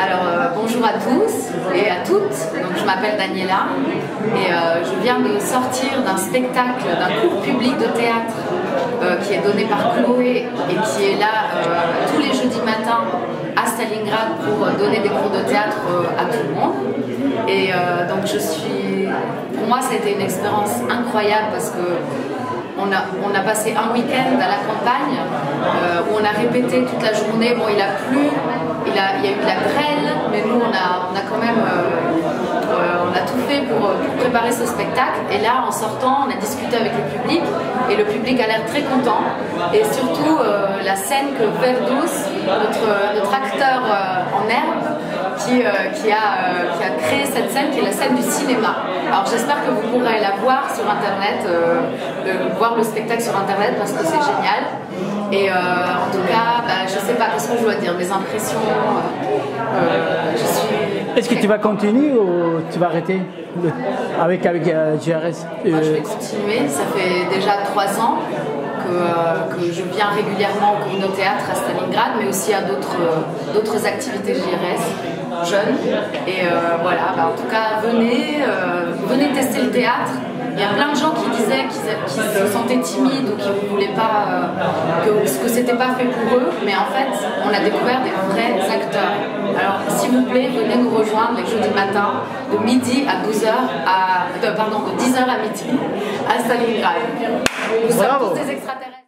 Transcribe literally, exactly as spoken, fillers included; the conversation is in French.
Alors euh, bonjour à tous et à toutes, donc je m'appelle Daniela et euh, je viens de sortir d'un spectacle, d'un cours public de théâtre euh, qui est donné par Chloé et qui est là euh, tous les jeudis matins à Stalingrad pour donner des cours de théâtre euh, à tout le monde. Et euh, donc je suis, pour moi ça a été une expérience incroyable parce que On a, on a passé un week-end à la campagne euh, où on a répété toute la journée. Bon, il a plu, il, a, il y a eu de la grêle, mais nous on a, on a quand même euh, euh, on a tout fait pour, pour préparer ce spectacle. Et là, en sortant, on a discuté avec le public et le public a l'air très content. Et surtout, euh, la scène que Verdous, notre, notre acteur euh, en herbe, qui, euh, qui, a, euh, qui a créé cette scène, qui est la scène du cinéma. Alors j'espère que vous pourrez la voir sur internet, euh, de voir le spectacle sur internet parce que c'est génial. Et euh, en tout cas, bah, je sais pas qu'est-ce que je dois dire, mes impressions. Euh, je suis. Est-ce que tu vas continuer ou tu vas arrêter avec, avec euh, G R S? Moi, je vais continuer, ça fait déjà trois ans. Que, euh, que je viens régulièrement au cours de théâtre à Stalingrad, mais aussi à d'autres euh, d'autres activités G R S jeunes. Et euh, voilà, bah, en tout cas, venez, euh, venez tester le théâtre. Il y a plein de gens qui disaient qu'ils qu'ils se sentaient timides ou qu'ils ne voulaient pas, euh, que, que c'était pas fait pour eux, mais en fait, on a découvert des vrais acteurs. Alors, s'il vous plaît, venez nous rejoindre les jeudis matin de midi à douze heures, à, de, pardon, de dix heures à midi à Stalingrad. Nous sommes tous des extraterrestres.